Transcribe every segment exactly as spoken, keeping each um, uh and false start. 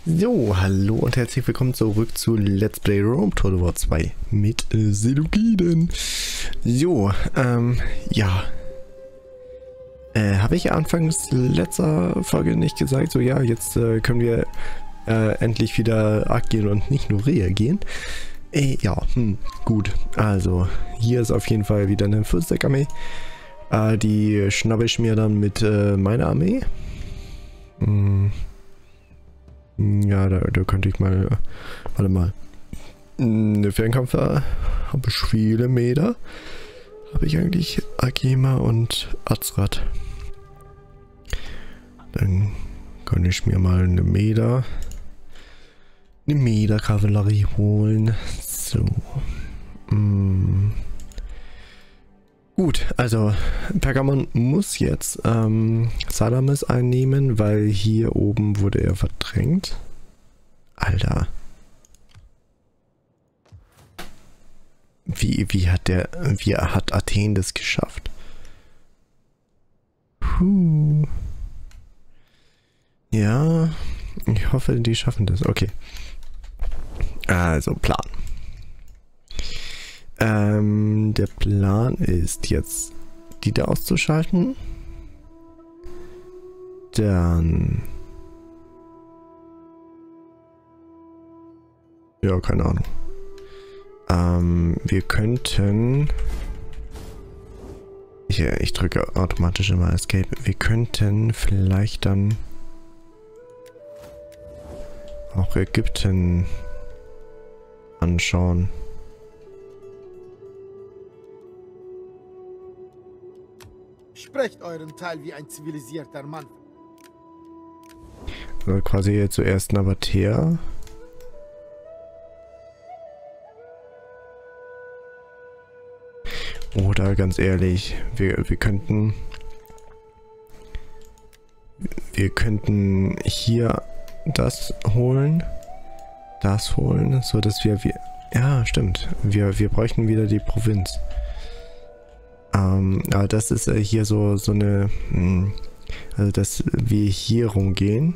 So, hallo und herzlich willkommen zurück zu Let's Play Rome Total War zwei mit äh, Seleukiden. So, ähm, ja. Äh, habe ich anfangs letzter Folge nicht gesagt, so ja, jetzt äh, können wir äh, endlich wieder agieren und nicht nur reagieren. Äh, ja, hm, gut. Also, hier ist auf jeden Fall wieder eine Fürsteck-Armee. Äh, die schnappe ich mir dann mit äh, meiner Armee. Hm. Ja, da, da könnte ich mal, warte mal, eine Fernkampfer, habe ich viele Meter, habe ich eigentlich Agema und Azrat. Dann kann ich mir mal eine Meter, eine Meter Kavallerie holen. So. Mm. Gut, also Pergamon muss jetzt ähm, Salamis einnehmen, weil hier oben wurde er verdrängt. Alter. Wie, wie hat der, wie hat Athen das geschafft? Puh. Ja, ich hoffe, die schaffen das. Okay. Also, Plan. Ähm, der Plan ist jetzt, die da auszuschalten. Dann... Ja, keine Ahnung. Ähm, wir könnten... Ich, ich drücke automatisch immer Escape. Wir könnten vielleicht dann auch Ägypten anschauen. Sprecht euren Teil wie ein zivilisierter Mann. Also quasi jetzt zuerst Nabatea. Oder ganz ehrlich, wir, wir könnten... Wir könnten hier das holen. Das holen, so dass wir... wir ja, stimmt. Wir, wir bräuchten wieder die Provinz. Ähm, aber das ist äh, hier so, so eine, mh, also dass wir hier rumgehen.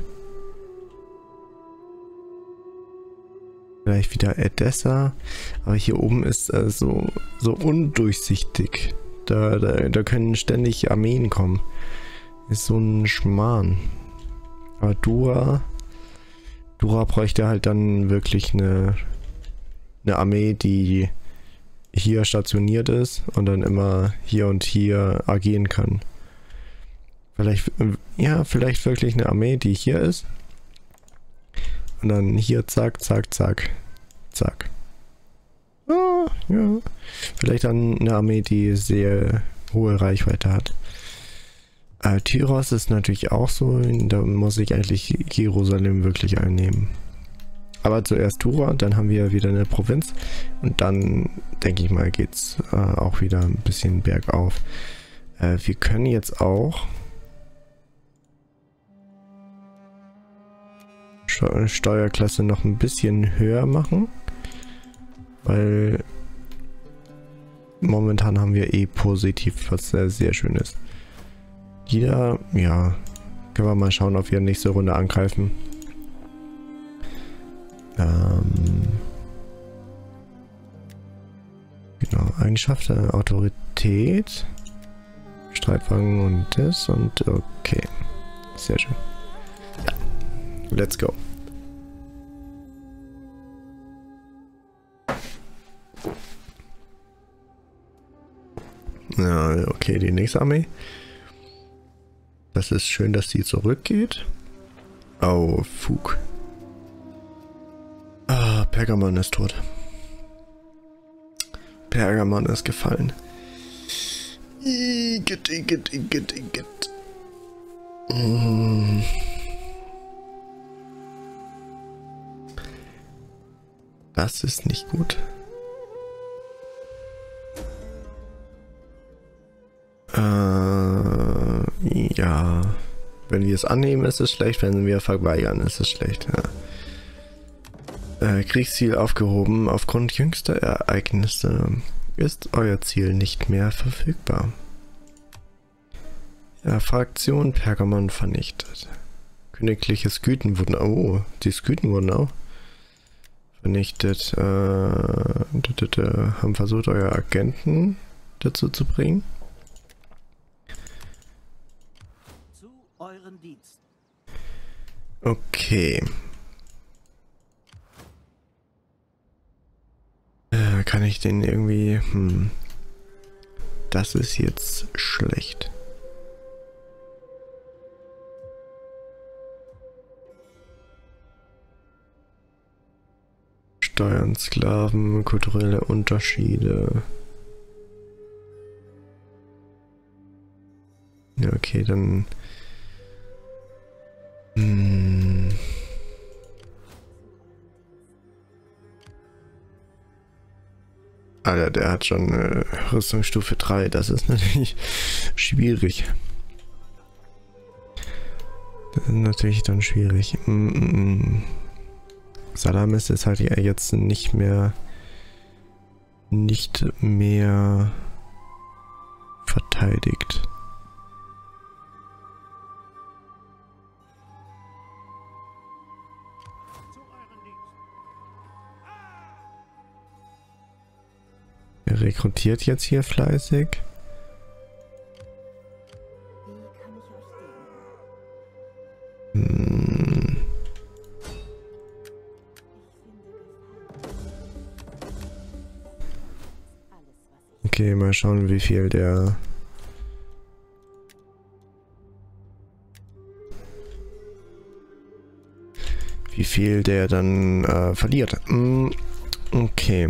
Vielleicht wieder Edessa, aber hier oben ist äh, so, so undurchsichtig. Da, da, da können ständig Armeen kommen. Ist so ein Schmarrn. Aber Dura, Dura bräuchte halt dann wirklich eine, eine Armee, die hier stationiert ist und dann immer hier und hier agieren kann. Vielleicht, ja, vielleicht wirklich eine Armee, die hier ist. Und dann hier zack, zack, zack, zack. Ah, ja. Vielleicht dann eine Armee, die sehr hohe Reichweite hat. Äh, Tyros ist natürlich auch so, da muss ich eigentlich Jerusalem wirklich einnehmen. Aber zuerst Tura, dann haben wir wieder eine Provinz und dann, denke ich mal, geht's äh, auch wieder ein bisschen bergauf. Äh, wir können jetzt auch Steu- Steuerklasse noch ein bisschen höher machen, weil momentan haben wir eh positiv, was sehr, sehr schön ist. Die da, ja, können wir mal schauen, ob wir nächste Runde angreifen. Ähm, genau, Eigenschaften, Autorität, Streitwagen und das und okay. Sehr schön. Ja, let's go. Ja, okay, die nächste Armee. Das ist schön, dass die zurückgeht. Oh, Fug. Ah, Pergamon ist tot. Pergamon ist gefallen. Igitt, igitt, igitt, igitt. Mm. Das ist nicht gut. Äh, ja. Wenn wir es annehmen, ist es schlecht. Wenn wir verweigern, ist es schlecht. Ja. Äh, Kriegsziel aufgehoben. Aufgrund jüngster Ereignisse ist euer Ziel nicht mehr verfügbar. Ja, Fraktion Pergamon vernichtet. Königliche Sküten wurden... Oh, die Sküten wurden auch vernichtet. Äh, haben versucht, eure Agenten dazu zu bringen. Zu euren Diensten. Okay. Äh, kann ich den irgendwie... Hm. Das ist jetzt schlecht. Steuern, Sklaven, kulturelle Unterschiede. Ja, okay, dann... Hm. Alter, der hat schon äh, Rüstungsstufe drei. Das ist natürlich schwierig. Das ist natürlich dann schwierig. Mm -mm. Salamis ist halt jetzt nicht mehr nicht mehr verteidigt. Er rekrutiert jetzt hier fleißig. Hm. Okay, mal schauen, wie viel der... Wie viel der dann äh, verliert. Hm. Okay.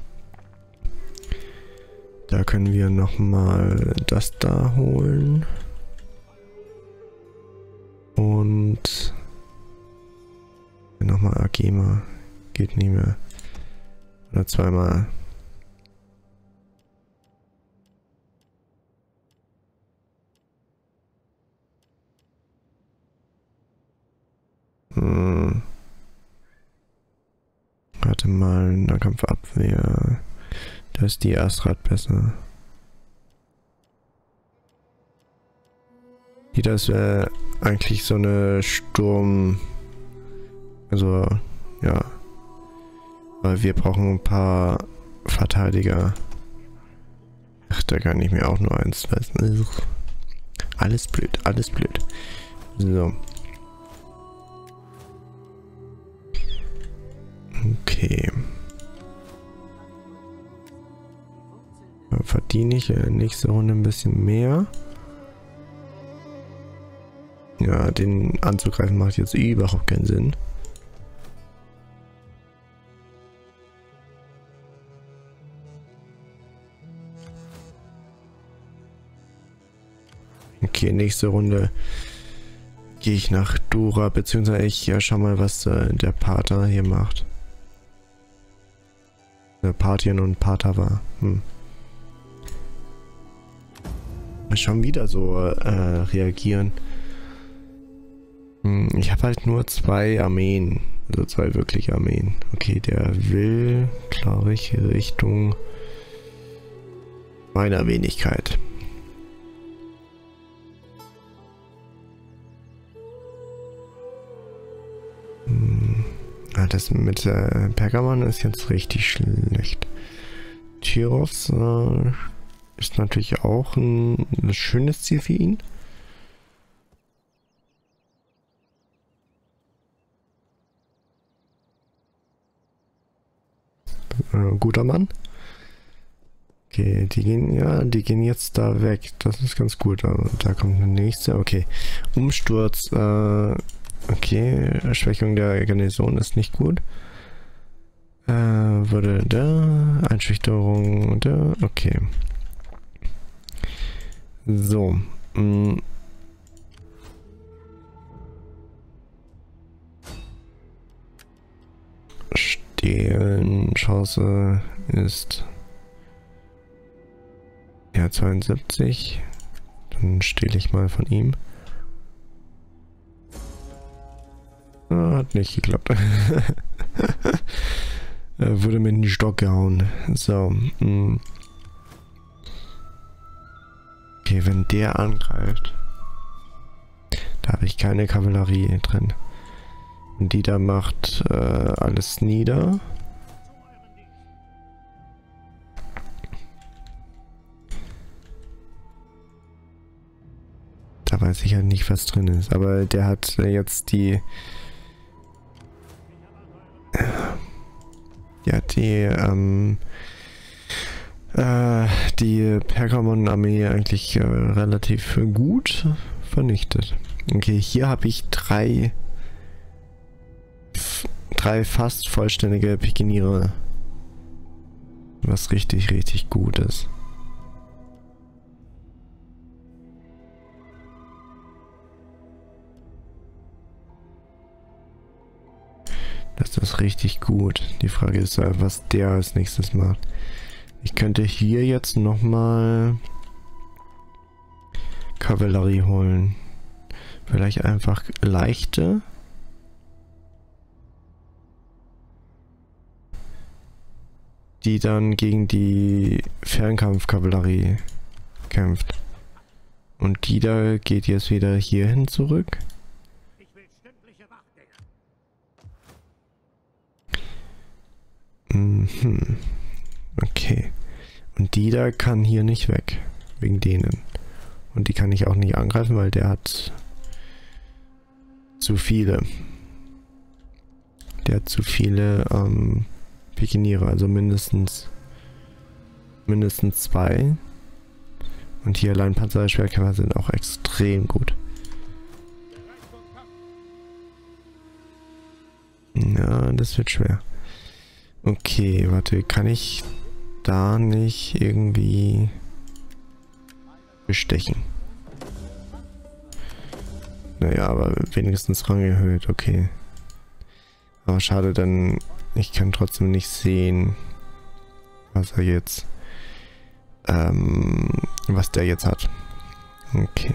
Da können wir nochmal das da holen. Und nochmal Agema. Geht nicht mehr. Oder zweimal. Hm. Warte mal, Nahkampfabwehr. Da ist die Astrat besser. Hier, das wäre eigentlich so eine Sturm... Also, ja. Weil wir brauchen ein paar Verteidiger. Ach, da kann ich mir auch nur eins leisten. Alles blöd, alles blöd. So. Okay. Verdiene ich äh, nächste Runde ein bisschen mehr. Ja, den anzugreifen macht jetzt überhaupt keinen Sinn. Okay, nächste Runde gehe ich nach Dura, beziehungsweise ich ja, schau mal, was äh, der Pater hier macht. Der Partien und Pater war. Hm. Schon wieder so äh, reagieren. Hm, ich habe halt nur zwei Armeen. Also zwei wirkliche Armeen. Okay, der will, glaube ich, Richtung meiner Wenigkeit. Hm, ah, das mit äh, Pergamon ist jetzt richtig schlecht. Tyros äh, ist natürlich auch ein, ein schönes Ziel für ihn. Äh, guter Mann. Okay, die gehen, ja, die gehen jetzt da weg. Das ist ganz gut. Da, da kommt der nächste. Okay. Umsturz. Äh, okay. Schwächung der Garnison ist nicht gut. Äh, würde da. Einschüchterung da. Okay. So. Mh. Stehlen Chance ist ja zweiundsiebzig. Dann stehle ich mal von ihm. Ah, hat nicht geklappt. Wurde mir in den Stock gehauen. So. Mh. Okay, wenn der angreift. Da habe ich keine Kavallerie drin. Und die da macht äh, alles nieder. Da weiß ich halt nicht, was drin ist. Aber der hat jetzt die... Ja, die, ähm... Äh, die Pergamon-Armee eigentlich äh, relativ gut vernichtet. Okay, hier habe ich drei... Drei fast vollständige Pikiniere. Was richtig, richtig gut ist. Das ist richtig gut. Die Frage ist, was der als nächstes macht. Ich könnte hier jetzt nochmal Kavallerie holen. Vielleicht einfach leichte. Die dann gegen die Fernkampfkavallerie kämpft. Und die da geht jetzt wieder hierhin zurück. Mhm. Okay. Und die da kann hier nicht weg. Wegen denen. Und die kann ich auch nicht angreifen, weil der hat zu viele. Der hat zu viele ähm, Pikiniere, also mindestens mindestens zwei. Und hier allein Panzerschwertkämpfer sind auch extrem gut. Ja, das wird schwer. Okay, warte, kann ich da nicht irgendwie bestechen? Naja, aber wenigstens Rang erhöht, okay. Aber schade, dann ich kann trotzdem nicht sehen, was er jetzt, ähm, was der jetzt hat. Okay.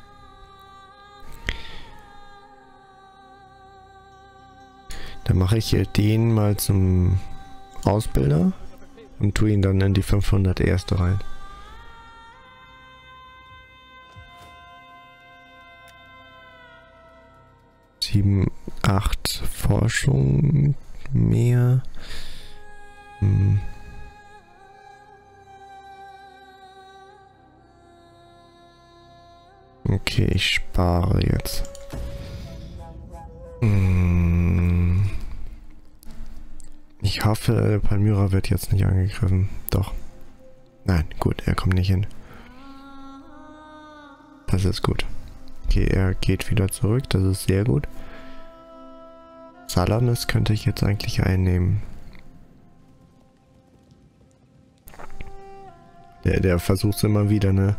Dann mache ich hier den mal zum Ausbilder und tue ihn dann in die fünfhundert erste rein. sieben, acht Forschung mehr. Hm. Okay, ich spare jetzt. Hm. Ich hoffe, Palmyra wird jetzt nicht angegriffen. Doch. Nein, gut, er kommt nicht hin. Das ist gut. Okay, er geht wieder zurück, das ist sehr gut. Salamis könnte ich jetzt eigentlich einnehmen. Der, der versucht es immer wieder, ne?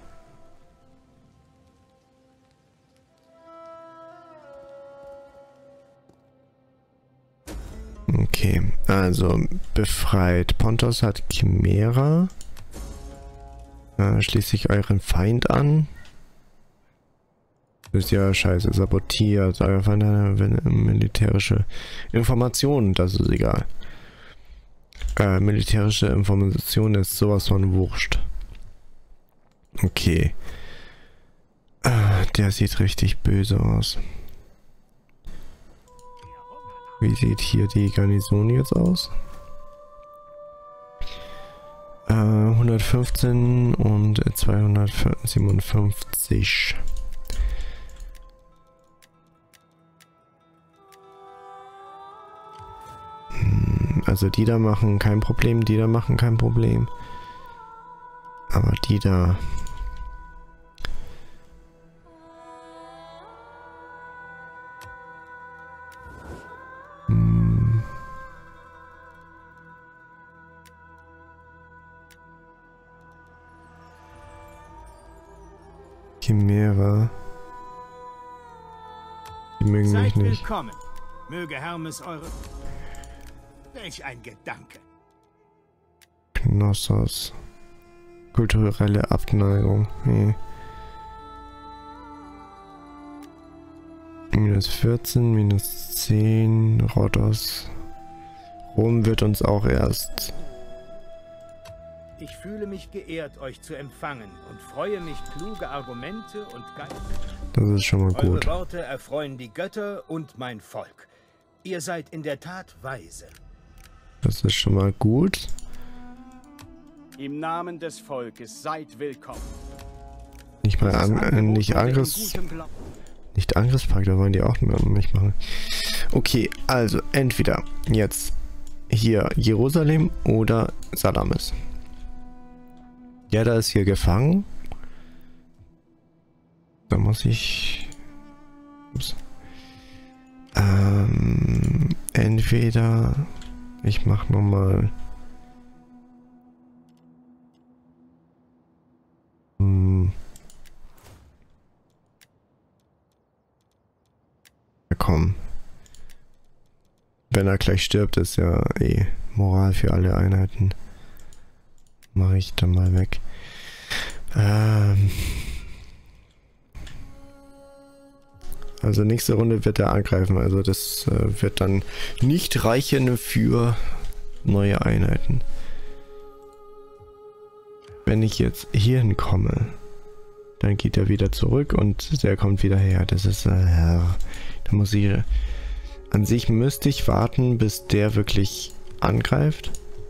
Okay, also befreit. Pontos hat Chimera. Äh, schließt sich euren Feind an. Das ist ja scheiße, sabotiert. Euer Feind hat militärische Informationen, das ist egal. Äh, militärische Information ist sowas von wurscht. Okay. Äh, der sieht richtig böse aus. Wie sieht hier die Garnison jetzt aus? Äh, hundertfünfzehn und zweihundertsiebenundfünfzig. Hm, also die da machen kein Problem, die da machen kein Problem. Aber die da... Chimera. Die mögen mich nicht. Willkommen. Möge Hermes eure... Welch ein Gedanke. Knossos. Kulturelle Abneigung. Nee. Minus vierzehn, minus zehn. Rhodos. Rom wird uns auch erst Ich fühle mich geehrt, euch zu empfangen und freue mich, kluge Argumente und Geist. Das ist schon mal gut. Eure Worte erfreuen die Götter und mein Volk. Ihr seid in der Tat weise. Das ist schon mal gut. Im Namen des Volkes seid willkommen. Nicht mal an, äh, nicht Angriffs... Nicht Angriffspakt, da wollen die auch nicht machen. Okay, also entweder jetzt hier Jerusalem oder Salamis. Ja, da ist hier gefangen. Da muss ich... Ups. Ähm, entweder ich mache nochmal... Hm. Ja, komm. Wenn er gleich stirbt, ist ja eh Moral für alle Einheiten. Mache ich dann mal weg. Ähm also nächste Runde wird er angreifen. Also das äh, wird dann nicht reichen für neue Einheiten. Wenn ich jetzt hierhin komme, dann geht er wieder zurück und der kommt wieder her. Das ist... Äh, da muss ich... An sich müsste ich warten, bis der wirklich angreift.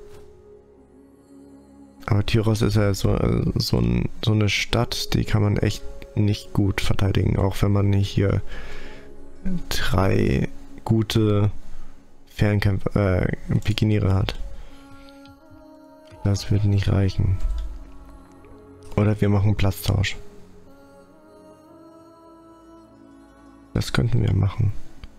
Aber Tyros ist ja so, so, ein, so eine Stadt, die kann man echt nicht gut verteidigen. Auch wenn man nicht hier drei gute Fernkämpfer, äh, Pikiniere hat. Das wird nicht reichen. Oder wir machen Platztausch. Das könnten wir machen.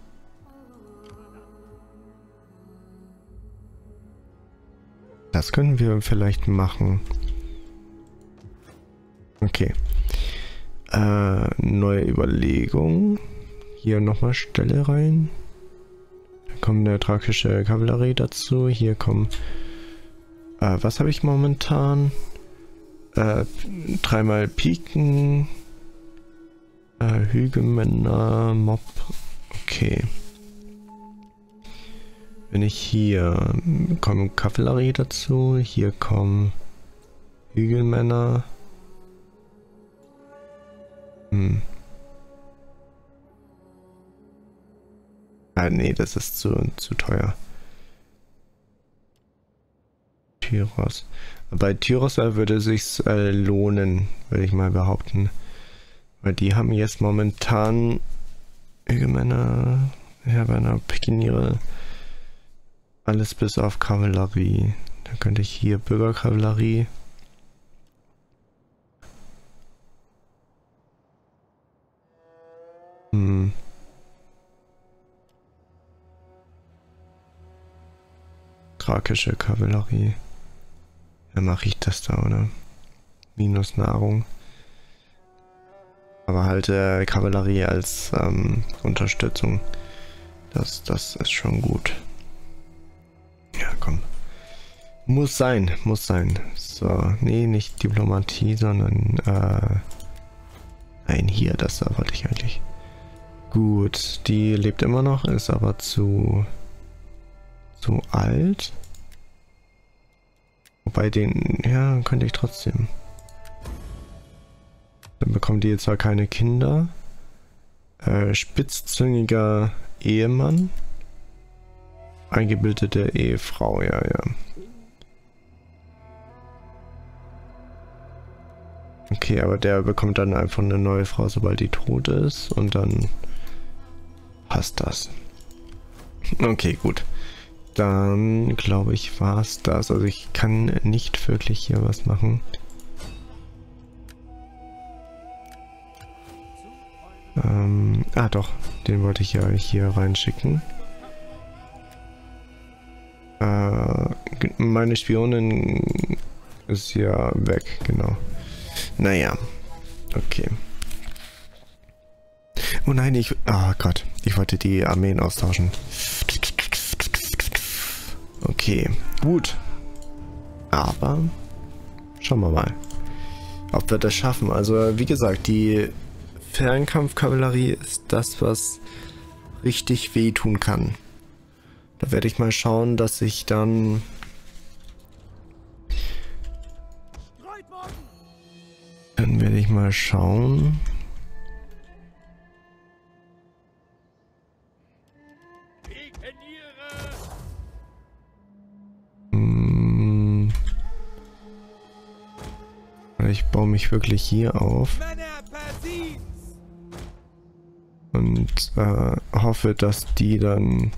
Das können wir vielleicht machen. Okay. Äh, neue Überlegung. Hier nochmal Stelle rein. Da kommt eine thrakische Kavallerie dazu. Hier kommen... Äh, was habe ich momentan? Äh, dreimal Piken. Äh, Hügelmänner, Mob. Okay. Wenn ich hier kommen Kavallerie dazu, hier kommen Hügelmänner. Hm. Ah, nee, das ist zu, zu teuer. Tyros. Bei Tyros würde es sich äh, lohnen, würde ich mal behaupten. Weil die haben jetzt momentan Hügelmänner, Herberner, Pikiniere. Alles bis auf Kavallerie. Dann könnte ich hier Bürgerkavallerie. Hm. Thrakische Kavallerie. Dann mache ich das da, oder? Minus Nahrung. Aber halt äh, Kavallerie als ähm, Unterstützung. Das, das ist schon gut. Ja, komm. Muss sein, muss sein. So, nee, nicht Diplomatie, sondern äh, nein, hier, das da wollte ich eigentlich. Gut, die lebt immer noch, ist aber zu zu alt. Wobei den, ja, könnte ich trotzdem. Dann bekommt die jetzt zwar keine Kinder. Äh, spitzzüngiger Ehemann. Eingebildete Ehefrau, ja, ja. Okay, aber der bekommt dann einfach eine neue Frau, sobald die tot ist. Und dann passt das. Okay, gut. Dann glaube ich, war es das. Also ich kann nicht wirklich hier was machen. Ähm, ah doch, den wollte ich ja hier reinschicken. Äh, meine Spionin ist ja weg, genau. Naja, okay. Oh nein, ich... Oh Gott, ich wollte die Armeen austauschen. Okay, gut. Aber schauen wir mal, ob wir das schaffen. Also wie gesagt, die Fernkampfkavallerie ist das, was richtig wehtun kann. Da werde ich mal schauen, dass ich dann Dann werde ich mal schauen. Hm. Ich baue mich wirklich hier auf. Und äh, hoffe, dass die dann...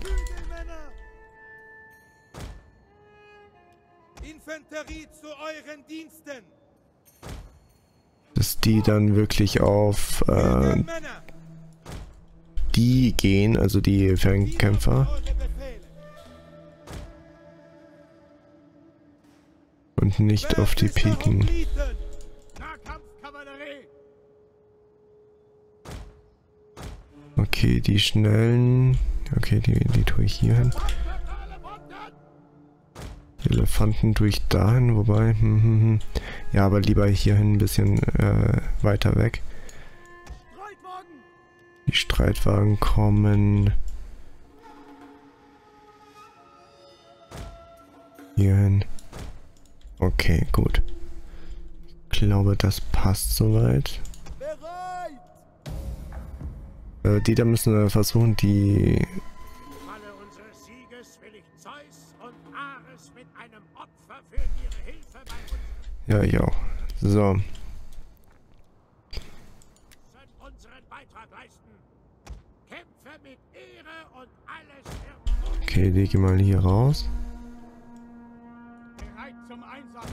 Infanterie zu euren Diensten. Dass die dann wirklich auf äh, die gehen, also die Fernkämpfer. Und nicht auf die Piken. Okay, die schnellen... Okay, die, die tue ich hier hin. Die Elefanten tue ich dahin, wobei... Hm, hm, hm. Ja, aber lieber hierhin ein bisschen äh, weiter weg. Die Streitwagen kommen... Hierhin. Okay, gut. Ich glaube, das passt soweit. Äh, die da müssen äh, versuchen, die... Falle unseres Sieges will ich Zeus und Ares mit einem Opfer für ihre Hilfe bei uns. Ja, ja. So. Unseren Beitrag leisten. Kämpfe mit Ehre und alles wird Okay, die gehen mal hier raus. bereit zum Einsatz.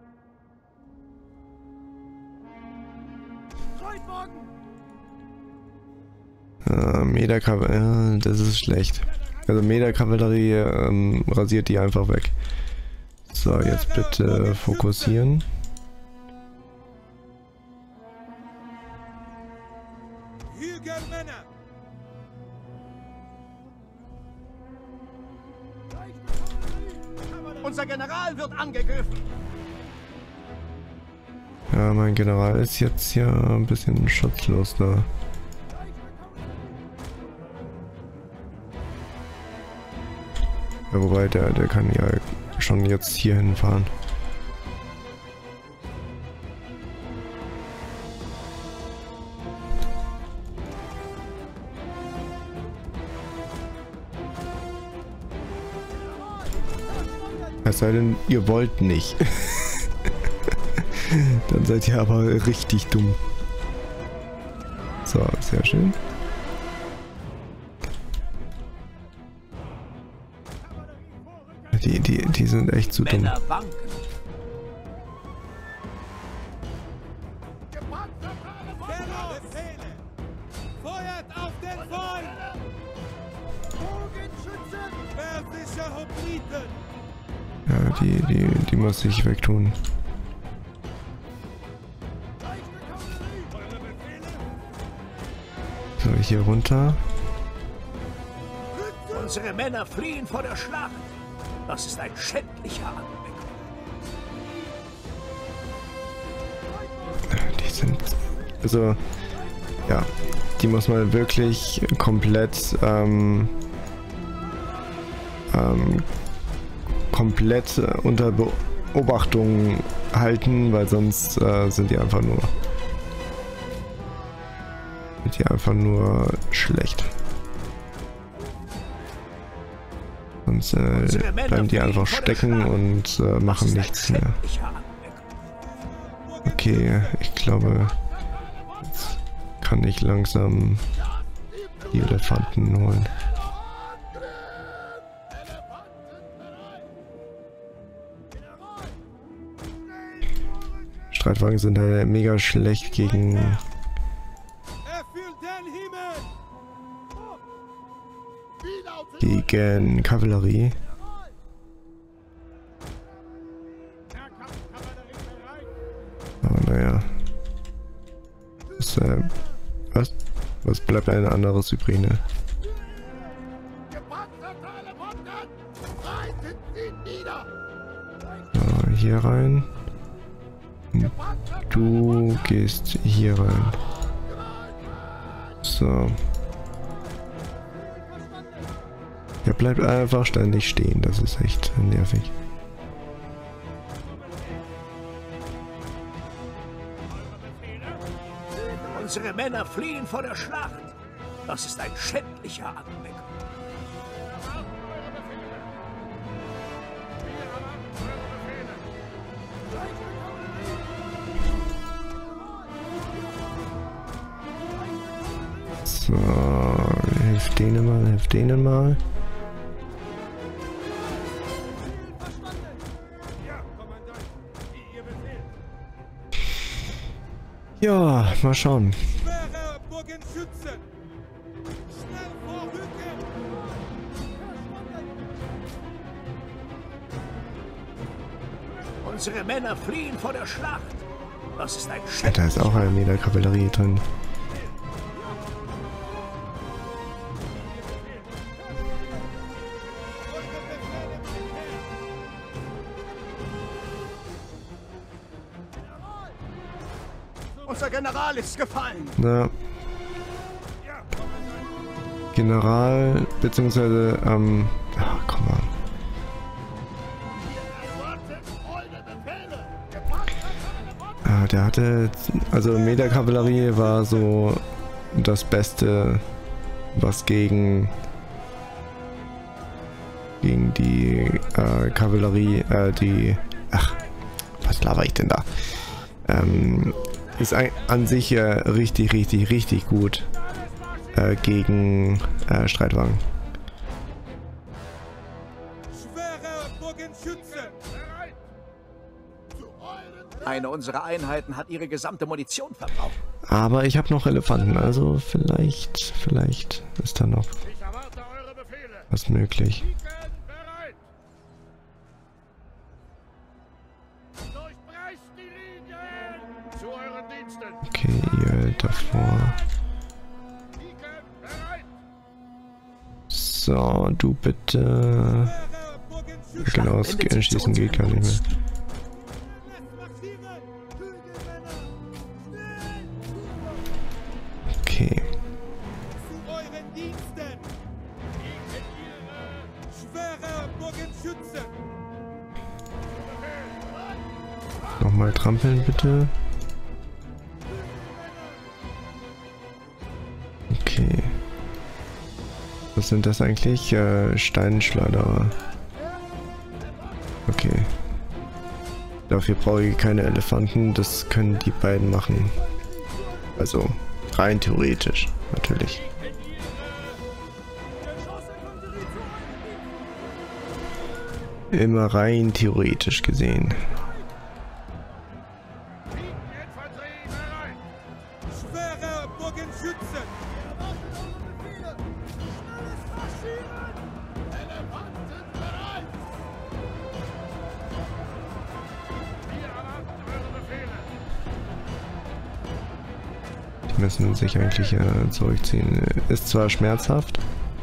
Streitwagen! Äh, Meter-Kavallerie, äh, das ist schlecht. Also Meter-Kavallerie ähm, rasiert die einfach weg. So, jetzt bitte fokussieren. Hügelmänner. Unser General wird angegriffen. Ja, mein General ist jetzt ja ein bisschen schutzlos da. Ja, wobei, der, der kann ja schon jetzt hier hinfahren. Es sei denn, ihr wollt nicht. Dann seid ihr aber richtig dumm. So, sehr schön. Die, die, die sind echt zu dumm. Feuert auf den Feind! Bogenschützen! Persische Hopliten! Ja, die, die, die muss ich wegtun. So, hier runter. Unsere Männer fliehen vor der Schlacht. Das ist ein schändlicher Anblick. Die sind... Also... Ja. Die muss man wirklich komplett... Ähm, ähm, komplett unter Beobachtung halten, weil sonst äh, sind die einfach nur... Sind die einfach nur schlecht. Sonst äh, bleiben die einfach stecken und äh, machen nichts mehr. Okay, ich glaube, jetzt kann ich langsam die Elefanten holen. Streitwagen sind halt mega schlecht gegen gegen Kavallerie. Aber naja. Was, äh, was? Was bleibt ein anderes übrig, ne? So, hier rein. Du gehst hier rein. So. Er bleibt einfach ständig stehen, das ist echt nervig. Unsere Männer fliehen vor der Schlacht. Das ist ein schändlicher Anblick. So, hilf denen mal, hilf denen mal. Ja, mal schauen. Schwere Bogenschützen! Schnell vorrücken! Unsere Männer fliehen vor der Schlacht. Das ist ein Ja, da ist auch eine Meter Kavallerie drin. Unser General ist gefallen. Na. General, beziehungsweise, ähm, ach, komm mal. Ah, der hatte, also Meter-Kavallerie war so das Beste, was gegen gegen die äh, Kavallerie, äh, die, ach, was laber ich denn da? Ähm, ist ein, an sich äh, richtig, richtig, richtig gut äh, gegen äh, Streitwagen. Schwere Bogenschützen! Eine unserer Einheiten hat ihre gesamte Munition verbraucht. Aber ich habe noch Elefanten, also vielleicht, vielleicht ist da noch Ich erwarte eure Befehle. was möglich. Bereit. Durchbrecht die Linien. Zu euren Diensten. Okay, ihr davor. Bereit. So, du bitte. Schwere Bogenschützen! Genau, das Schießen geht gar nicht mehr. Marschieren! Hügelmänner! Schnell! Okay. Zu euren Diensten! Schwere Bogenschützen! Nochmal trampeln bitte. Okay. Was sind das eigentlich? Äh, Steinschleuderer. Okay. Dafür brauche ich keine Elefanten, das können die beiden machen. Also, rein theoretisch, natürlich. Immer rein theoretisch gesehen. Schwere Bogenschützen! Die müssen sich eigentlich äh, zurückziehen. Ist zwar schmerzhaft,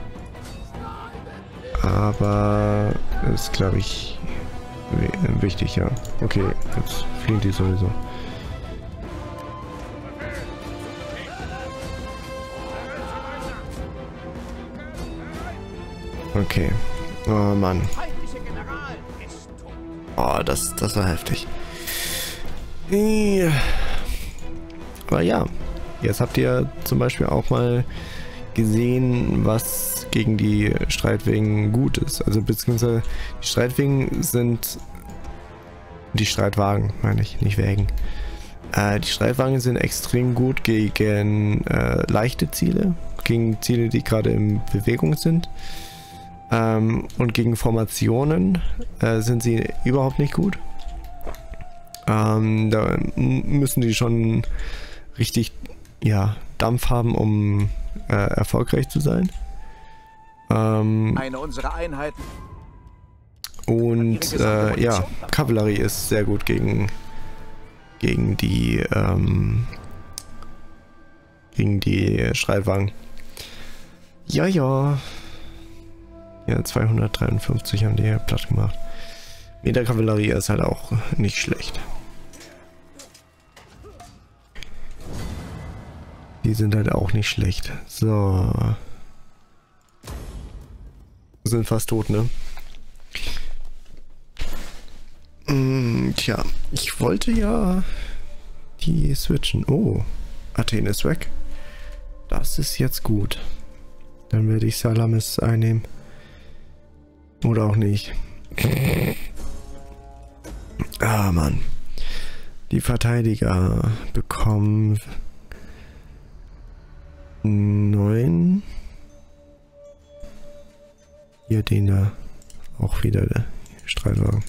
aber ist, glaube ich, wichtig, ja. Okay, jetzt fliehen die sowieso. Okay. Oh Mann. Feindliche General ist tot. Oh, das, das war heftig. Ja. Aber ja, jetzt habt ihr zum Beispiel auch mal gesehen, was gegen die Streitwagen gut ist. Also beziehungsweise die Streitwagen sind... Die Streitwagen, meine ich, nicht Wägen. Äh, die Streitwagen sind extrem gut gegen äh, leichte Ziele, gegen Ziele, die gerade in Bewegung sind. Ähm, und gegen Formationen äh, sind sie überhaupt nicht gut. Ähm, da müssen die schon richtig, ja, Dampf haben, um äh, erfolgreich zu sein. Ähm, Eine unserer Einheiten. und äh, ja, Kavallerie ist sehr gut gegen gegen die ähm, gegen die Streitwagen. Ja, ja. Ja, zweihundertdreiundfünfzig haben die hier platt gemacht. Meter Kavallerie ist halt auch nicht schlecht. Die sind halt auch nicht schlecht. So. Sind fast tot, ne? Mm, tja, ich wollte ja die switchen. Oh. Athen ist weg. Das ist jetzt gut. Dann werde ich Salamis einnehmen. Oder auch nicht. Ah, Mann. Die Verteidiger bekommen neun. Hier den da. Auch wieder der Streitwagen.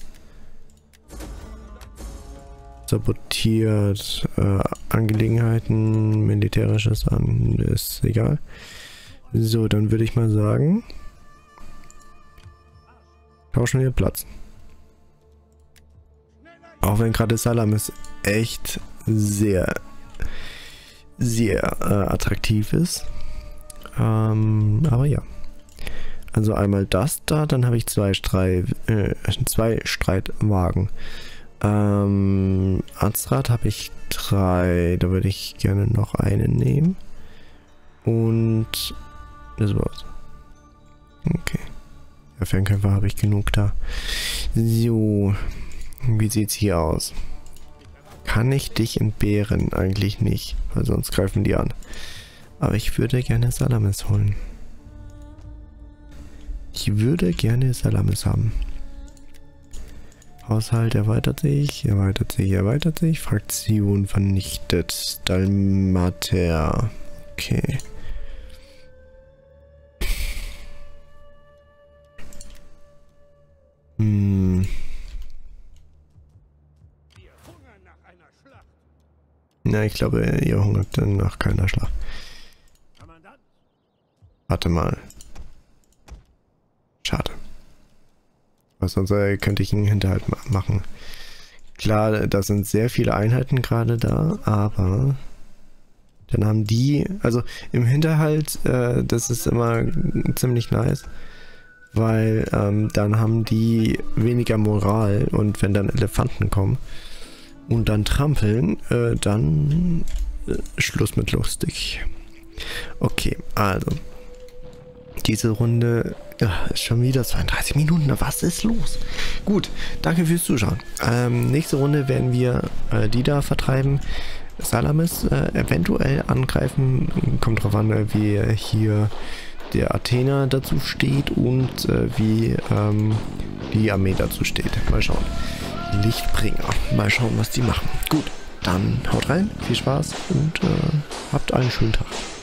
Sabotiert äh, Angelegenheiten, militärisches an, ist egal. So, dann würde ich mal sagen, tauschen wir Platz. Auch wenn gerade Salamis echt sehr, sehr äh, attraktiv ist. Ähm, aber ja. Also einmal das da, dann habe ich zwei, Streit, äh, zwei Streitwagen. Ähm, Azrat habe ich drei, da würde ich gerne noch einen nehmen. Und das war's. Okay. Ja, Fernkämpfer habe ich genug da. So. Wie sieht's hier aus? Kann ich dich entbehren? Eigentlich nicht, weil sonst greifen die an. Aber ich würde gerne Salamis holen. Ich würde gerne Salamis haben. Haushalt erweitert sich, erweitert sich, erweitert sich. Fraktion vernichtet. Dalmater. Okay. Hm. Na, ich glaube, ihr hungert dann nach keiner Schlacht. Warte mal. Schade. Was sonst äh, könnte ich einen Hinterhalt ma machen. Klar, da sind sehr viele Einheiten gerade da, aber dann haben die, also im Hinterhalt, äh, das ist immer ziemlich nice, weil ähm, dann haben die weniger Moral und wenn dann Elefanten kommen und dann trampeln, äh, dann äh, Schluss mit lustig. Okay, also diese Runde ja, ist schon wieder zweiunddreißig Minuten. Was ist los? Gut, danke fürs Zuschauen. Ähm, nächste Runde werden wir äh, die da vertreiben. Salamis äh, eventuell angreifen. Kommt drauf an, wie hier der Athener dazu steht und äh, wie ähm, die Armee dazu steht. Mal schauen. Lichtbringer. Mal schauen, was die machen. Gut, dann haut rein. Viel Spaß und äh, habt einen schönen Tag.